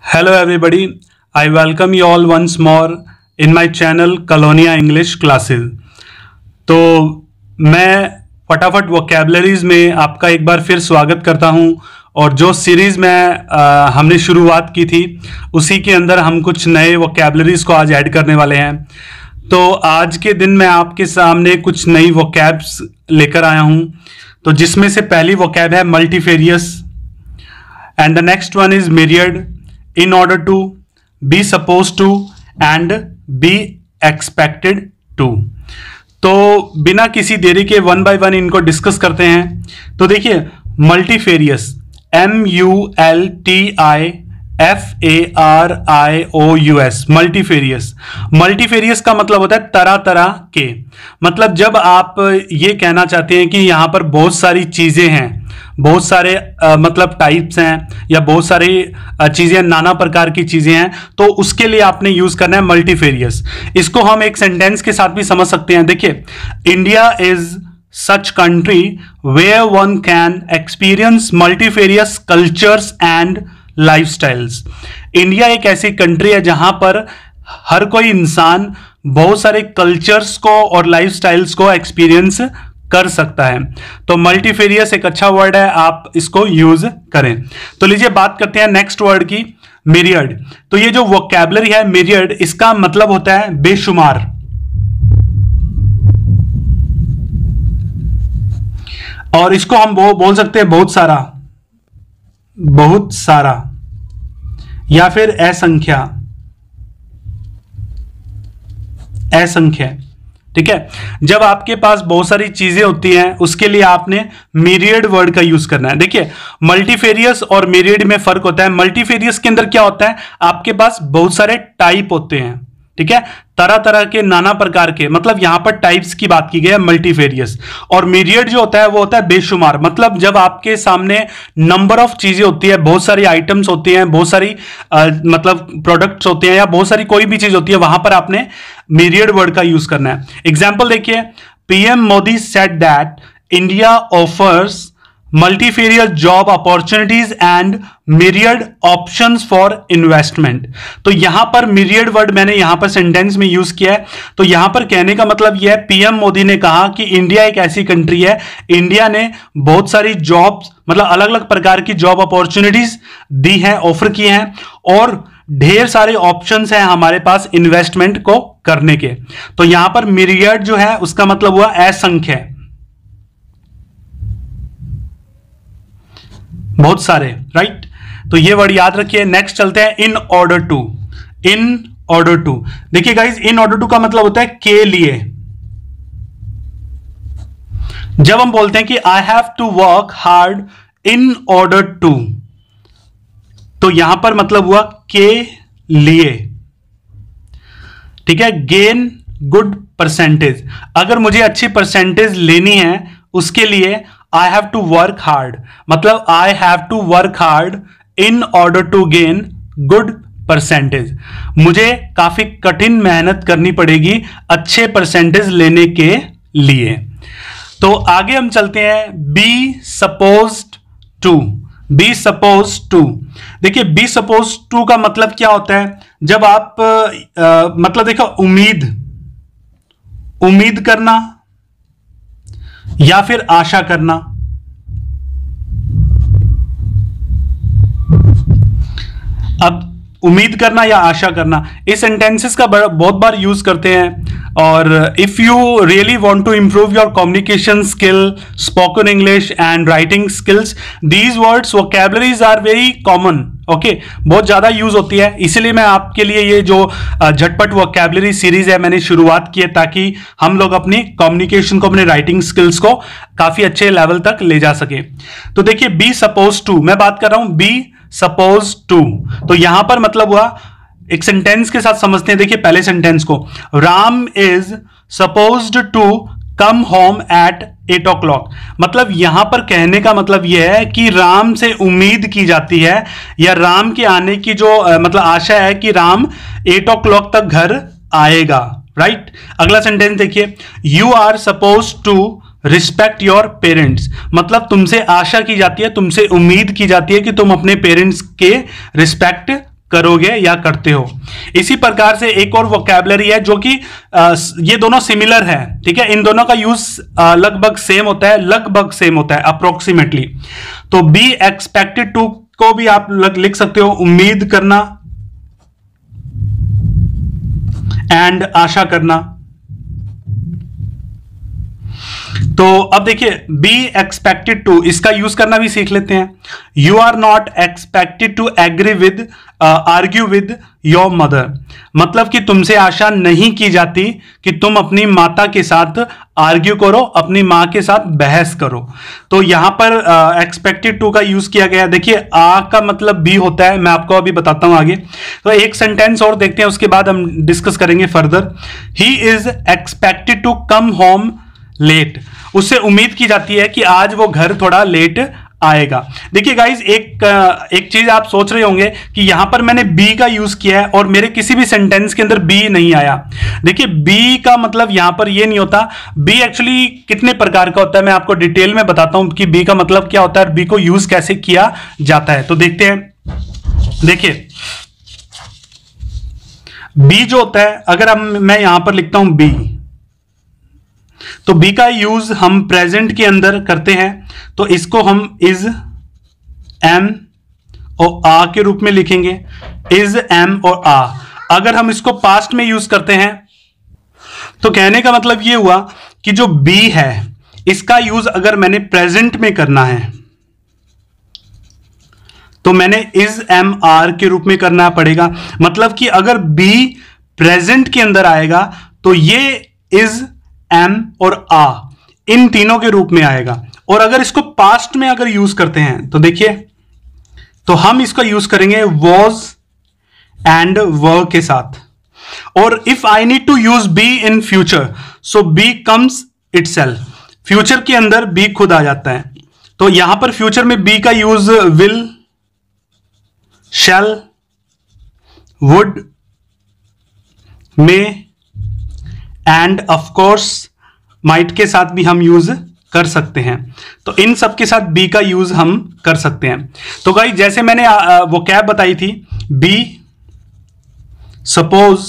Hello everybody, I welcome you all once more in my channel Colonia English Classes। तो मैं फटाफट vocabularies में आपका एक बार फिर स्वागत करता हूं और जो सीरीज में हमने शुरुआत की थी उसी के अंदर हम कुछ नए वोकैबलरीज को आज ऐड करने वाले हैं। तो आज के दिन मैं आपके सामने कुछ नई वोकैब्स लेकर आया हूं। तो जिसमें से पहली वोकैब है multifarious and the next one is myriad, in order to, be supposed to and be expected to। तो बिना किसी देरी के वन बाय वन इनको डिस्कस करते हैं। तो देखिए मल्टीफेरियस, MULTIFARIOUS, मल्टीफेरियस। मल्टीफेरियस का मतलब होता है तरह तरह के। मतलब जब आप ये कहना चाहते हैं कि यहां पर बहुत सारी चीजें हैं, बहुत सारे मतलब टाइप्स हैं या बहुत सारी चीजें, नाना प्रकार की चीजें हैं, तो उसके लिए आपने यूज करना है मल्टीफेरियस। इसको हम एक सेंटेंस के साथ भी समझ सकते हैं। देखिए, India is such country where one can experience multifarious cultures and lifestyles। India एक ऐसी कंट्री है जहां पर हर कोई इंसान बहुत सारे कल्चर्स को और लाइफस्टाइल्स को एक्सपीरियंस कर सकता है। तो मल्टीफेरियस एक अच्छा वर्ड है, आप इसको यूज करें। तो लीजिए बात करते हैं नेक्स्ट वर्ड की, myriad। तो ये जो वोकैबुलरी है myriad, इसका मतलब होता है बेशुमार। और इसको हम बोल सकते हैं बहुत सारा, बहुत सारा, या फिर असंख्या, असंख्य। ठीक है, जब आपके पास बहुत सारी चीजें होती हैं उसके लिए आपने myriad वर्ड का यूज करना है। देखिए, मल्टीफेरियस और myriad में फर्क होता है। मल्टीफेरियस के अंदर क्या होता है, आपके पास बहुत सारे टाइप होते हैं। ठीक है, तरह तरह के, नाना प्रकार के, मतलब यहां पर टाइप्स की बात की गई है मल्टीफेरियस। और myriad जो होता है वो होता है बेशुमार। मतलब जब आपके सामने नंबर ऑफ चीजें होती है, बहुत सारी आइटम्स होती हैं, बहुत सारी मतलब प्रोडक्ट्स होते हैं या बहुत सारी कोई भी चीज होती है, वहां पर आपने myriad वर्ड का यूज करना है। एग्जाम्पल देखिए, PM Modi said that India offers multifarious job opportunities and myriad options for investment। तो यहां पर myriad वर्ड मैंने यहां पर सेंटेंस में यूज किया है। तो यहां पर कहने का मतलब यह है, पीएम मोदी ने कहा कि इंडिया एक ऐसी कंट्री है, इंडिया ने बहुत सारी जॉब्स, मतलब अलग अलग प्रकार की जॉब अपॉर्चुनिटीज दी हैं, ऑफर किए हैं, और ढेर सारे ऑप्शंस हैं हमारे पास इन्वेस्टमेंट को करने के। तो यहां पर myriad जो है उसका मतलब हुआ असंख्य, बहुत सारे, राइट। तो ये वर्ड याद रखिए। नेक्स्ट चलते हैं in order to. In order to, देखिए गाइस, इन ऑर्डर टू का मतलब होता है के लिए। जब हम बोलते हैं कि I have to work hard in order to, तो यहां पर मतलब हुआ के लिए। ठीक है, गेन गुड परसेंटेज, अगर मुझे अच्छी परसेंटेज लेनी है उसके लिए I have to work hard, मतलब I have to work hard in order to gain good percentage. मुझे काफी कठिन मेहनत करनी पड़ेगी अच्छे परसेंटेज लेने के लिए। तो आगे हम चलते हैं, be supposed to. Be suppose to, देखिए बी सपोज टू का मतलब क्या होता है, जब आप मतलब देखो, उम्मीद करना या फिर आशा करना। अब उम्मीद करना या आशा करना, इस सेंटेंसेस का बहुत बार यूज करते हैं। और if you really want to improve your communication skill, spoken English and writing skills, these words vocabularies are very common. Okay, बहुत ज्यादा यूज होती है, इसलिए मैं आपके लिए ये जो झटपट वोकैबुलरी सीरीज है मैंने शुरुआत की है, ताकि हम लोग अपनी कम्युनिकेशन को, अपने राइटिंग स्किल्स को काफी अच्छे लेवल तक ले जा सके। तो देखिए, बी सपोज टू, मैं बात कर रहा हूं बी सपोज टू। तो यहां पर मतलब हुआ, एक सेंटेंस के साथ समझते हैं। देखिए पहले सेंटेंस को, Ram is supposed to come home at 8 o'clock। मतलब यहां पर कहने का मतलब यह है कि राम से उम्मीद की जाती है, या राम के आने की जो मतलब आशा है कि राम 8 o'clock तक घर आएगा, राइट। अगला सेंटेंस देखिए, you are suppose to respect your parents, मतलब तुमसे आशा की जाती है, तुमसे उम्मीद की जाती है कि तुम अपने पेरेंट्स के रिस्पेक्ट करोगे या करते हो। इसी प्रकार से एक और वोकैबुलरी है जो कि ये दोनों सिमिलर है, ठीक है, इन दोनों का यूज लगभग सेम होता है, लगभग सेम होता है, अप्रोक्सीमेटली। तो बी एक्सपेक्टेड टू को भी आप लिख सकते हो उम्मीद करना एंड आशा करना। तो अब देखिए बी एक्सपेक्टेड टू, इसका यूज करना भी सीख लेते हैं। You are not expected to agree with argue with your mother, मतलब कि तुमसे आशा नहीं की जाती कि तुम अपनी माता के साथ आर्ग्यू करो, अपनी मां के साथ बहस करो। तो यहां पर एक्सपेक्टेड टू का यूज किया गया। देखिए आ का मतलब बी होता है, मैं आपको अभी बताता हूं आगे। तो एक सेंटेंस और देखते हैं, उसके बाद हम डिस्कस करेंगे further. He is expected to come home late, उससे उम्मीद की जाती है कि आज वो घर थोड़ा लेट आएगा। देखिए गाइज एक चीज आप सोच रहे होंगे कि यहां पर मैंने बी का यूज किया है और मेरे किसी भी सेंटेंस के अंदर बी नहीं आया। देखिए बी का मतलब यहां पर ये नहीं होता। बी एक्चुअली कितने प्रकार का होता है मैं आपको डिटेल में बताता हूं कि बी का मतलब क्या होता है, बी को यूज कैसे किया जाता है। तो देखते हैं। देखिए बी जो होता है, अगर मैं यहां पर लिखता हूं बी, तो बी का यूज हम प्रेजेंट के अंदर करते हैं। तो इसको हम इज एम और आ के रूप में लिखेंगे, इज एम और आ। अगर हम इसको पास्ट में यूज करते हैं तो कहने का मतलब ये हुआ कि जो बी है इसका यूज अगर मैंने प्रेजेंट में करना है तो मैंने इज एम आर के रूप में करना पड़ेगा। मतलब कि अगर बी प्रेजेंट के अंदर आएगा तो ये इज एम और आ इन तीनों के रूप में आएगा। और अगर इसको पास्ट में अगर यूज करते हैं तो देखिए, तो हम इसका यूज करेंगे वॉज एंड वर के साथ। और if I need to use be in future, so be comes itself, future के अंदर बी खुद आ जाता है। तो यहां पर फ्यूचर में बी का use will, shall, would, may and of course might के साथ भी हम यूज कर सकते हैं। तो इन सब के साथ बी का यूज हम कर सकते हैं। तो गाइस जैसे मैंने वो कैब बताई थी, बी सपोज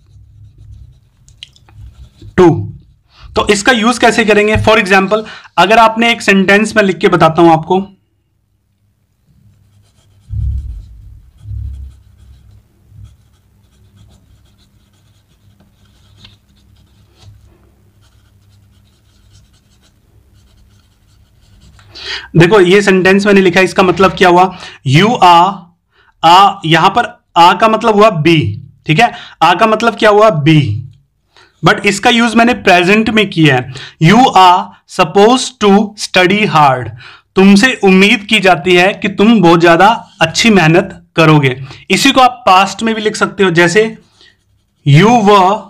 टू, तो इसका यूज कैसे करेंगे। फॉर एग्जाम्पल अगर आपने एक सेंटेंस में लिख के बताता हूं आपको, देखो ये सेंटेंस मैंने लिखा है, इसका मतलब क्या हुआ, यू आ यहां पर आ का मतलब हुआ बी, ठीक है, आ का मतलब क्या हुआ बी, बट इसका यूज मैंने प्रेजेंट में किया है। You are suppose to study hard, तुमसे उम्मीद की जाती है कि तुम बहुत ज्यादा अच्छी मेहनत करोगे। इसी को आप पास्ट में भी लिख सकते हो, जैसे you were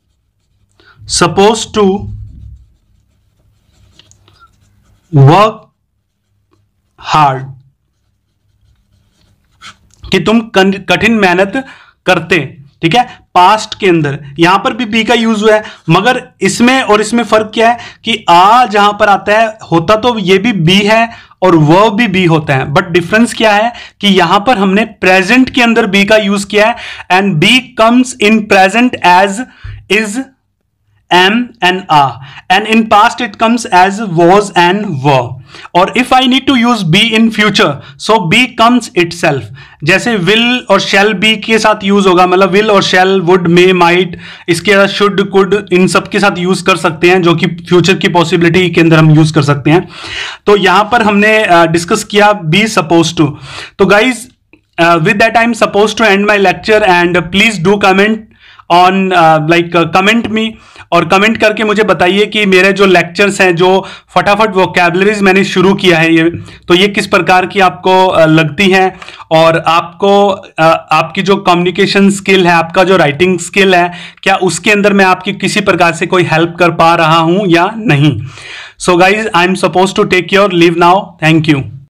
suppose to work hard, कि तुम कठिन मेहनत करते, ठीक है, पास्ट के अंदर। यहां पर भी बी का यूज हुआ है, मगर इसमें और इसमें फर्क क्या है कि आ जहां पर आता है होता तो ये भी बी है और वह भी बी होता है, बट डिफरेंस क्या है कि यहां पर हमने प्रेजेंट के अंदर बी का यूज किया है and be comes in present as is, am and are, and in past it comes as was and were. और if I need to use be in future, so be comes itself. जैसे will और shall be के साथ use होगा, मतलब will और shall, would, may, might, इसके साथ should, could, इन सब के साथ यूज कर सकते हैं, जो कि फ्यूचर की पॉसिबिलिटी के अंदर हम यूज कर सकते हैं। तो यहां पर हमने डिस्कस किया be supposed to। तो guys with that I am supposed to end my lecture and please do comment on comment me, और कमेंट करके मुझे बताइए कि मेरे जो लेक्चर्स हैं, जो फटाफट वोकैबुलरीज मैंने शुरू किया है ये किस प्रकार की आपको लगती हैं, और आपको आपकी जो कम्युनिकेशन स्किल है, आपका जो राइटिंग स्किल है, क्या उसके अंदर मैं आपकी किसी प्रकार से कोई हेल्प कर पा रहा हूं या नहीं। So guys I am suppose to take your leave now, thank you.